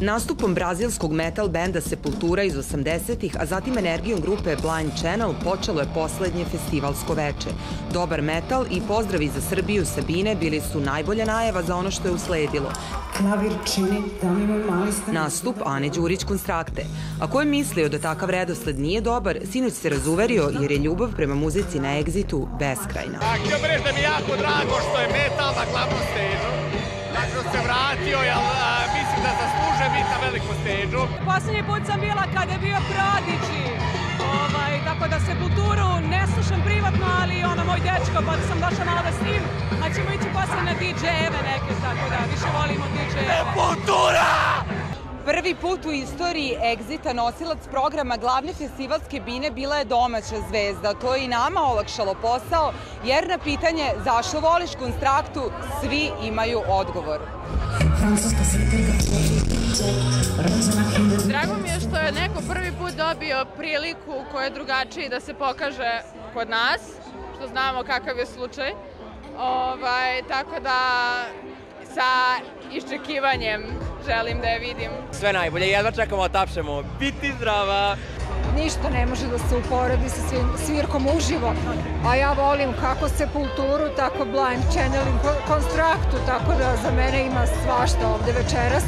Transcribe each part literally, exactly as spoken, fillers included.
Nastupom brazilskog metal benda Sepultura iz osamdesetih, a zatim energijom grupe Blind Channel, počelo je poslednje festivalsko veče. Dobar metal i pozdravi za Srbiju Sabine bili su najbolja najava za ono što je usledilo. Nastup Ane Đurić Konstrakte. Ako je mislio da takav redosled nije dobar, sinoć se razuverio jer je ljubav prema muzici na Exitu beskrajna. Htio bih reći da mi je jako drago što je metal na glavnom stežu. Dakle, se vratio, mislim da zasluže biti na velikom stežu. Poslednji put sam bila kada je bio Prodigy, tako da Sepulturu ne slušam privatno, ali ono moj dečko, pa da sam došla malo da s njim, a ćemo ići posle na D J-eve neke, tako da više volimo D J-eve. Sepultura! Prvi put u istoriji Exita nosilac programa glavne festivalske bine bila je domaća zvezda. To je i nama olakšalo posao, jer na pitanje zašto voliš Konstraktu, svi imaju odgovor. Drago mi je što je neko prvi put dobio priliku koja je drugačiji da se pokaže kod nas, što znamo kakav je slučaj. Tako da sa iščekivanjem želim da je vidim. Sve najbolje, jedva čekamo, tapšemo. Biti zdrava! Ništa ne može da se uporedi sa svirkom uživo, a ja volim kako Sepulturu, tako Blind Channel i Konstraktu, tako da za mene ima svašta ovde večeras.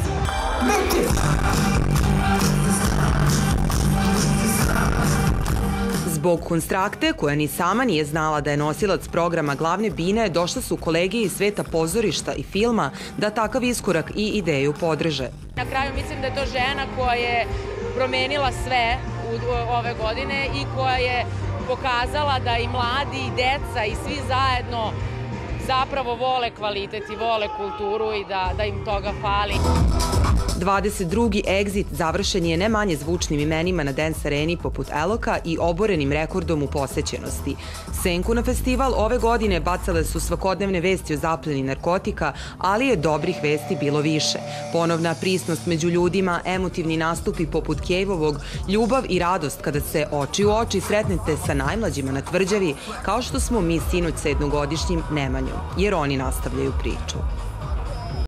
Zbog Konstrakte, koja ni sama nije znala da je nosilac programa glavne bine, došle su kolege iz sveta pozorišta i filma da takav iskorak i ideju podrže. Na kraju mislim da je to žena koja je promenila sve ove godine i koja je pokazala da i mladi i deca i svi zajedno zapravo vole kvalitet i vole kulturu i da im toga fali. dvadeset drugi Exit završen je ne manje zvučnim imenima na dance areni poput Eloka i oborenim rekordom u posećenosti. Senku na festival ove godine bacale su svakodnevne vesti o zapleni narkotika, ali je dobrih vesti bilo više. Ponovna prisnost među ljudima, emotivni nastupi poput Kejvovog, ljubav i radost kada se oči u oči sretnete sa najmlađima na tvrđavi, kao što smo mi sinoć sa jednogodišnjim Nemanjom, jer oni nastavljaju priču.